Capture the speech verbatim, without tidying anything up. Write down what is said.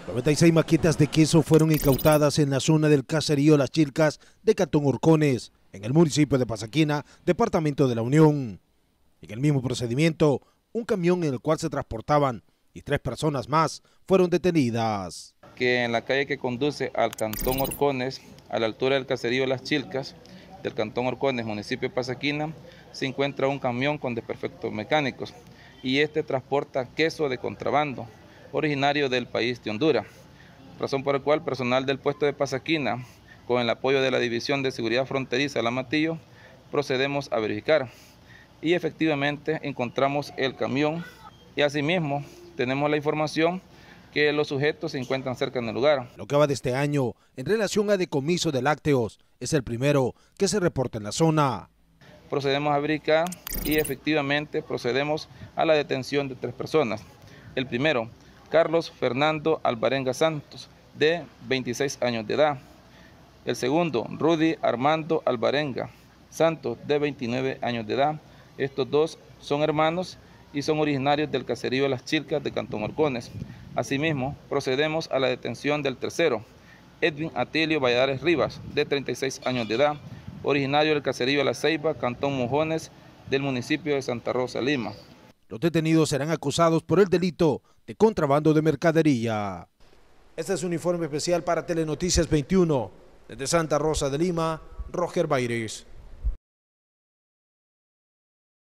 noventa y seis maquetas de queso fueron incautadas en la zona del caserío Las Chilcas de Cantón Horcones, en el municipio de Pasaquina, departamento de La Unión. En el mismo procedimiento, un camión en el cual se transportaban y tres personas más fueron detenidas. Que en la calle que conduce al Cantón Horcones, a la altura del caserío Las Chilcas, del Cantón Horcones, municipio de Pasaquina, se encuentra un camión con desperfectos mecánicos y este transporta queso de contrabando, originario del país de Honduras, razón por la cual personal del puesto de Pasaquina, con el apoyo de la División de Seguridad Fronteriza La Matillo, procedemos a verificar y efectivamente encontramos el camión y asimismo tenemos la información que los sujetos se encuentran cerca del lugar. Lo que va de este año en relación a decomiso de lácteos es el primero que se reporta en la zona. Procedemos a verificar y efectivamente procedemos a la detención de tres personas. El primero, Carlos Fernando Alvarenga Santos, de veintiséis años de edad. El segundo, Rudy Armando Alvarenga Santos, de veintinueve años de edad. Estos dos son hermanos y son originarios del caserío Las Chilcas de Cantón Horcones. Asimismo, procedemos a la detención del tercero, Edwin Atilio Valladares Rivas, de treinta y seis años de edad, originario del caserío La Ceiba, Cantón Mojones, del municipio de Santa Rosa, Lima. Los detenidos serán acusados por el delito de contrabando de mercadería. Este es un informe especial para Telenoticias veintiuno. Desde Santa Rosa de Lima, Roger Baires.